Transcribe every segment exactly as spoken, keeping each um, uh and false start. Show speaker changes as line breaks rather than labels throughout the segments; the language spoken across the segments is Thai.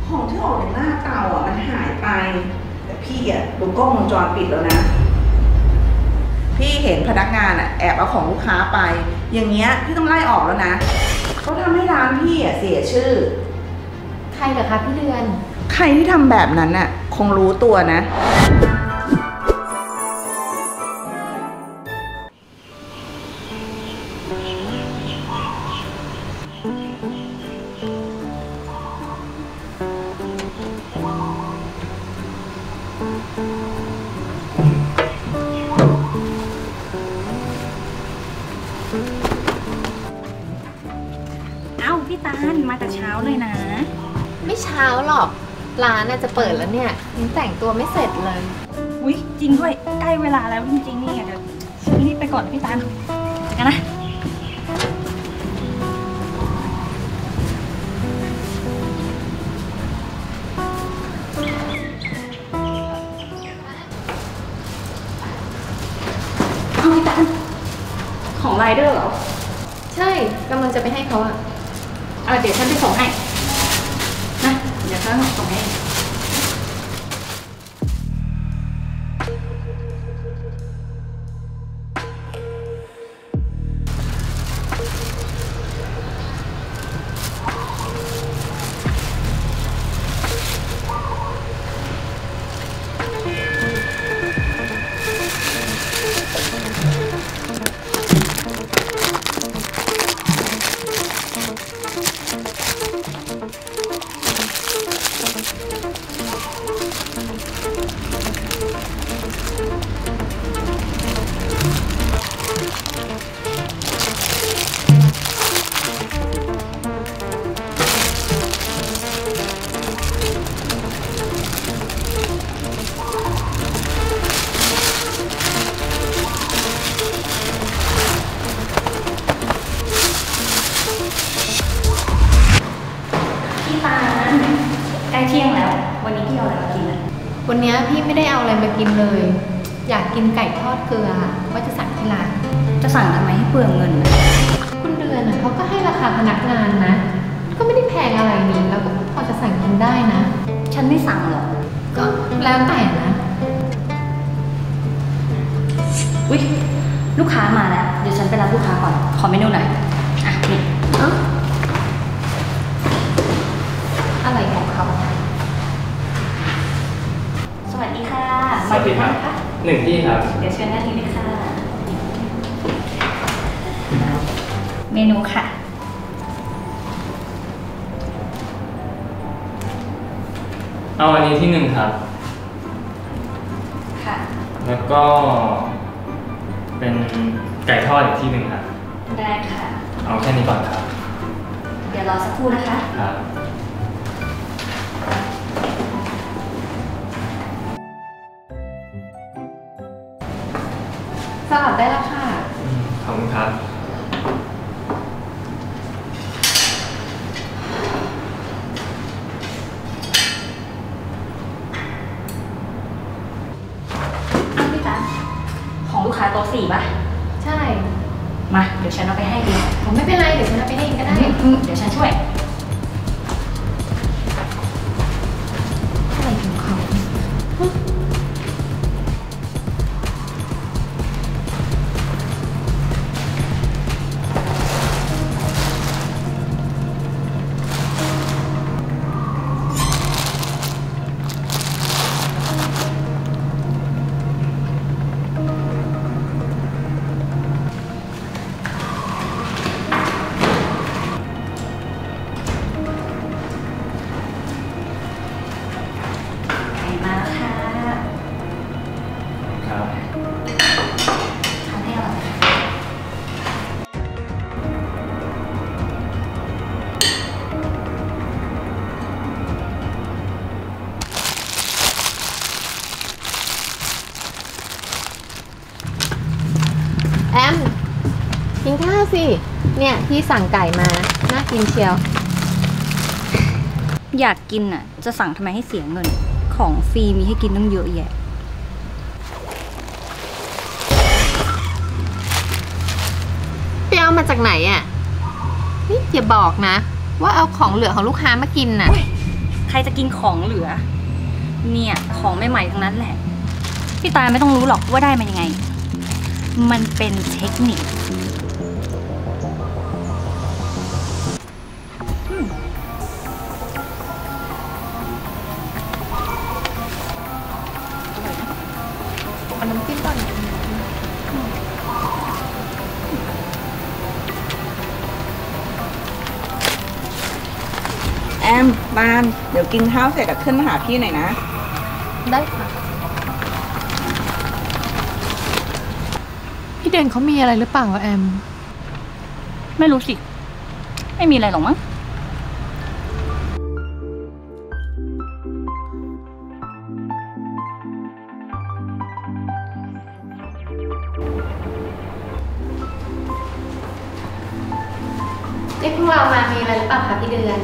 ของที่ออกจากหน้าเตาอ่ะมันหายไปแต่พี่อ่ะดูกล้องวงจรปิดแล้วนะพี่เห็นพนักงานอ่ะแอบเอาของลูกค้าไปอย่างเงี้ยพี่ต้องไล่ออกแล้วนะเขาทำให้ร้านพี่อ่ะเสียชื่อ
ใครเหรอคะพี่เดือน
ใครที่ทำแบบนั้นน่ะคงรู้ตัวนะ
เอ้าพี่ตาลมาแต่เช้าเลยนะ
ไม่เช้าหรอกร้านน่าจะเปิดแล้วเนี่ยยังแต่งตัวไม่เสร็จเลย
อุ๊ยจริงด้วยใกล้เวลาแล้วจริงๆนี่เดี๋ยวฉันรีบไปก่อนพี่ตาลกันนะเอาพี่ตาลของไรเดอร์เหรอ
ใช่กำลังจะไปให้เขาอะ
เออเดี๋ยวฉันไปส่งให้นะเดี๋ยวฉันส่งให้ใกล้เที่ยงแล้ววันนี้พี่เอาอะไรมากินอ่ะ
วันนี้พี่ไม่ได้เอาอะไรมากินเลยอยากกินไก่ทอดเกลือว่าจะสั่งที่ร้าน
จะสั่งทำไมให้เปลืองเงิน
คุณเดือนเขาก็ให้ราคาพนักงานนะก็ไม่ได้แพงอะไรนี่แล้วก็พอจะสั่งกินได้นะ
ฉันไม่สั่งหรอก
ก็แล้วแต่นะ
อุ๊ยลูกค้ามาแล้วเดี๋ยวฉันไปรับลูกค้าก่อนขอเมนูหน่อยอ่ะนี่อะไรของเขาสวัสดีค่ะ
สวัสดีครับหนึ่งที่ครับ
เดี๋ยวเชิญหน้าที่เลยค่ะเมนูค่ะ
เอาอันนี้ที่หนึ่งครับ
ค่ะ
แล้วก็เป็นไก่ทอดอีกที่หนึ่งครับ
ได้ค่ะ
เอาแค่นี้ก่อนครับ
เดี๋ยวรอสักครู่นะคะ
ครับ
สลัดได้แล้วค่ะ
ขอบคุณครับ
อ้าวพี่ตาของลูกค้าโต๊ะสี่ป่ะ
ใช่
มาเดี๋ยวฉันเอาไปให้ดี
ผมไม่เป็นไรเดี๋ยวฉันเอาไปให้เองก็ได้
เดี๋ยวฉันช่วย
อะไรของเขาแอมกินข้าวสิเนี่ยพี่สั่งไก่มาน่ากินเชียว
อยากกินอ่ะจะสั่งทำไมให้เสียเงินของฟรีมีให้กินตั้งเยอะแยะ
ไปเอามาจากไหนอ่ะนี่อย่าบอกนะว่าเอาของเหลือของลูกค้ามากินน่ะ
ใครจะกินของเหลือ เนี่ยของใหม่ๆทั้งนั้นแหละ พี่ตาไม่ต้องรู้หรอกว่าได้มายังไง มันเป็นเทคนิค
เอาน้ำจิ้มก่อน
แอมบานเดี๋ยวกินข้าวเสร็จขึ้นมาหาพี่หน่อยนะ
ได้ค่ะ พี่เด่นเขามีอะไรหรือเปล่าแอม
ไม่รู้สิ ไม่มีอะไรหรอกมั้ง
เรียกพวกเรามามีอะไรหรือเปล่าคะพี่เดือน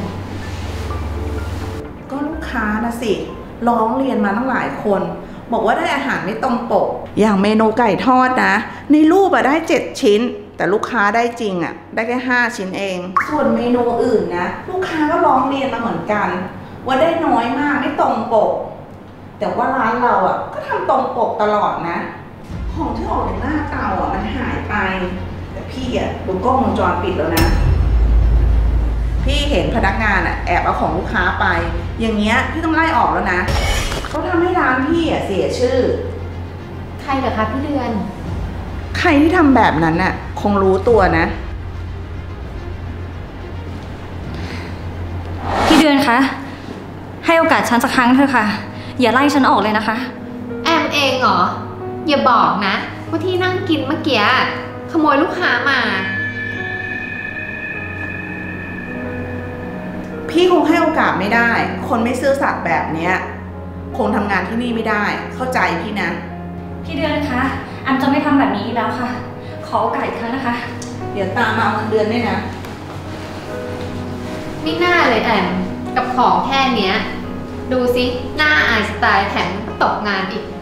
ก็ลูกค้านะสิร้องเรียนมาตั้งหลายคน บอกว่าได้อาหารไม่ตรงปก อย่างเมนูไก่ทอดนะ ในรูปอะได้เจ็ดชิ้น แต่ลูกค้าได้จริงอะได้แค่ห้าชิ้นเอง ส่วนเมนูอื่นนะลูกค้าก็ร้องเรียนมาเหมือนกัน ว่าได้น้อยมากไม่ตรงปก แต่ว่าร้านเราอะก็ทำตรงปกตลอดนะ ของที่ออกจากหน้าเตาอะมันหายไป แต่พี่อะดูกล้องวงจรปิดแล้วนะ พี่เห็นพนักงานอะแอบเอาของลูกค้าไป อย่างเงี้ยพี่ต้องไล่ออกแล้วนะเขาทำให้ร้านพี่อะเสียชื่อ
ใครเหรอคะพี่เดือน
ใครที่ทำแบบนั้นน่ะคงรู้ตัวนะ
พี่เดือนคะ ให้โอกาสฉันสักครั้งเถอะค่ะ อย่าไล่ฉันออกเลยนะคะ
แอมเองเหรอ อย่าบอกนะว่าที่นั่งกินเมื่อกี้ขโมยลูกค้ามา
พี่คงให้โอกาสไม่ได้ คนไม่ซื่อสัตย์แบบเนี้ยคงทำงานที่นี่ไม่ได้ เข้าใจพี่นะ
พี่เดือนคะอันจะไม่ทำแบบนี้แล้วค่ะ ขอโอกาสอีกครั้งนะคะ
เดี๋ยวตามมาเอาเงินเดือนด้วยนะ
ไม่น่าเลยแอม กับของแค่เนี้ย ดูสิหน้าอายสไตล์แถมตกงานอีก